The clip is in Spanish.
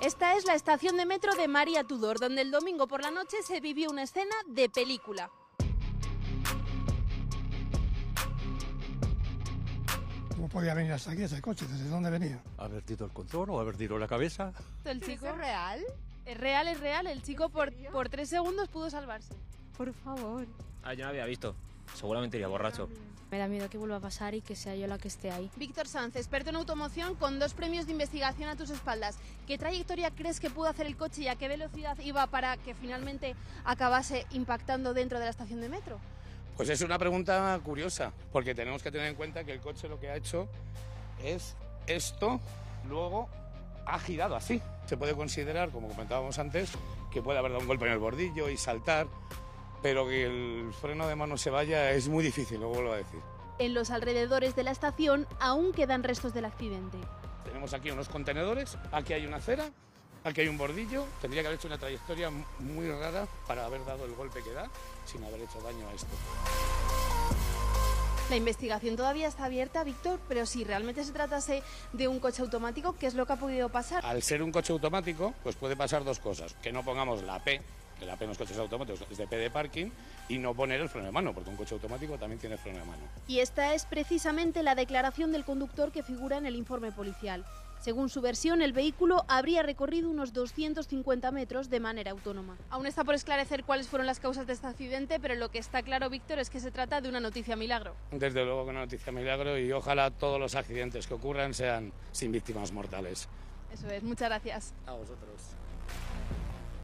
Esta es la estación de metro de María Tudor, donde el domingo por la noche se vivió una escena de película. ¿Cómo podía venir hasta aquí ese coche? ¿Desde dónde venía? ¿Haber tirado el control o haber tirado la cabeza? ¿El chico ¿Es real? es real, es real. El chico por 3 segundos pudo salvarse. Por favor. Yo no había visto. Seguramente iría borracho. Me da miedo que vuelva a pasar y que sea yo la que esté ahí. Víctor Sanz, experto en automoción con 2 premios de investigación a tus espaldas. ¿Qué trayectoria crees que pudo hacer el coche y a qué velocidad iba para que finalmente acabase impactando dentro de la estación de metro? Pues es una pregunta curiosa, porque tenemos que tener en cuenta que el coche lo que ha hecho es esto, luego ha girado así. Se puede considerar, como comentábamos antes, que puede haber dado un golpe en el bordillo y saltar, pero que el freno de mano se vaya es muy difícil, lo vuelvo a decir. En los alrededores de la estación aún quedan restos del accidente. Tenemos aquí unos contenedores, aquí hay una acera, aquí hay un bordillo. Tendría que haber hecho una trayectoria muy rara para haber dado el golpe que da sin haber hecho daño a esto. La investigación todavía está abierta, Víctor, pero si realmente se tratase de un coche automático, ¿qué es lo que ha podido pasar? Al ser un coche automático, pues puede pasar dos cosas. Que no pongamos la P, que la P en los coches automáticos es de P de parking, y no poner el freno de mano, porque un coche automático también tiene freno de mano. Y esta es precisamente la declaración del conductor que figura en el informe policial. Según su versión, el vehículo habría recorrido unos 250 metros de manera autónoma. Aún está por esclarecer cuáles fueron las causas de este accidente, pero lo que está claro, Víctor, es que se trata de una noticia milagro. Desde luego que una noticia milagro, y ojalá todos los accidentes que ocurran sean sin víctimas mortales. Eso es, muchas gracias. A vosotros.